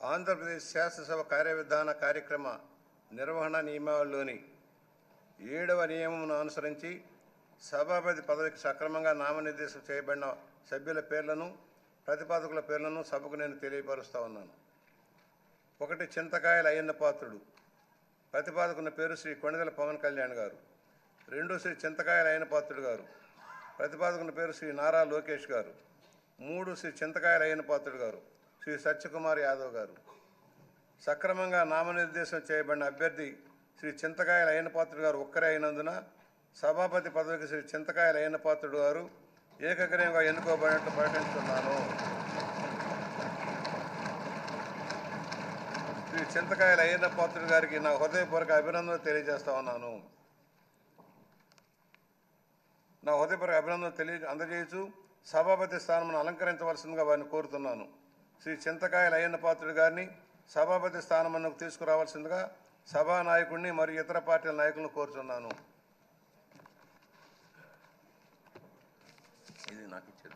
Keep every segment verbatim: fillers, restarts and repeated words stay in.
ఆంధ్రప్రదేశ్ శాసనసభ కార్యవిధాన కార్యక్రమ నిర్వహణ నియమావళిలోని ఏడవ నియమమును అనుసరించి సభాపతి పదవికి సక్రమంగా నామనిర్దేశం చేయబడిన సభ్యుల పేర్లను ప్రతిపాదకుల పేర్లను సభకు నేను తెలియపరుస్తా ఉన్నాను. ఒకటి, చింతకాయల అయ్యన్న పాత్రుడు. ప్రతిపాదకుని పేరు శ్రీ కొణిదెల పవన్ కళ్యాణ్ గారు. రెండు, శ్రీ చింతకాయల అయ్యన్న పాత్రుడు గారు. ప్రతిపాదకుని పేరు శ్రీ నారా లోకేష్ గారు. మూడు, శ్రీ చింతకాయల అయ్యన్న పాత్రుడు గారు శ్రీ సత్యకుమార్ యాదవ్ గారు. సక్రమంగా నామనిర్దేశం చేయబడిన అభ్యర్థి శ్రీ చింతకాయల అయ్యన్న పాత్రుడు గారు ఒక్కరే అయినందున సభాపతి పదవికి శ్రీ చింతకాయల అయ్యన్న పాత్రుడు గారు ఏకగ్రీవంగా ఎన్నుకోబడినట్లు ప్రకటిస్తున్నాను. శ్రీ చింతకాయల అయ్యన్న పాత్రుడు గారికి నా హృదయపూర్వక అభినందనలు తెలియజేస్తా ఉన్నాను. నా హృదయపూర్వక అభినందనలు తెలియ అందజేయచ్చు సభాపతి స్థానం అలంకరించవలసిందిగా వారిని కోరుతున్నాను. శ్రీ చింతకాయల అయ్యన్న పాత్రుడు గారిని సభాపతి స్థానమునకు తీసుకురావాల్సిందిగా సభా నాయకుడిని మరియు ఇతర పార్టీల నాయకులను కోరుతున్నాను. ఇది నాకు ఇచ్చేది.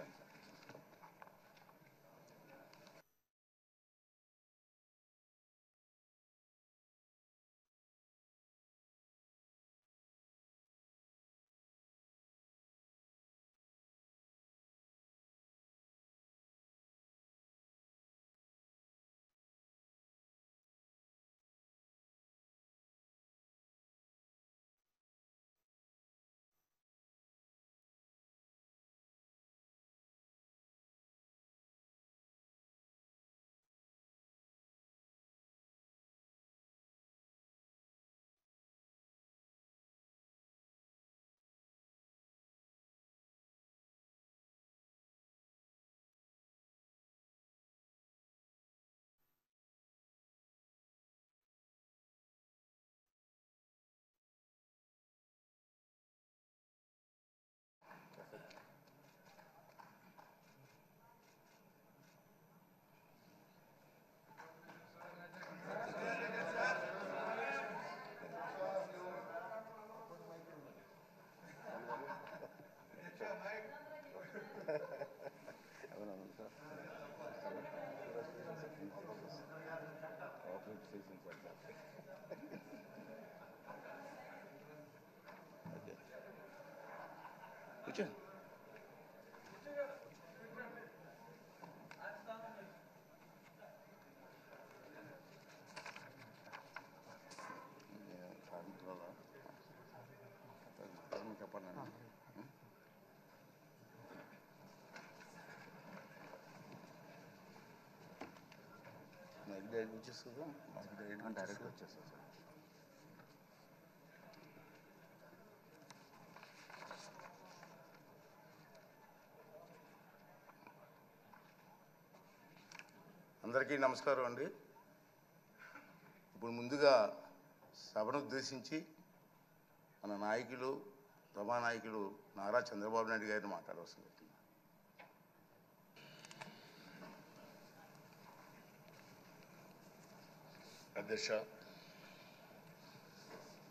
కూర్చోండి. డైరెక్ట్ వచ్చేస్తుందా? డైరెక్ట్ వచ్చేస్తుంది సార్. అందరికీ నమస్కారం అండి. ఇప్పుడు ముందుగా సభను ఉద్దేశించి మన నాయకులు సభానాయకులు నారా చంద్రబాబు నాయుడు గారిని మాట్లాడవలసింది. అధ్యక్ష,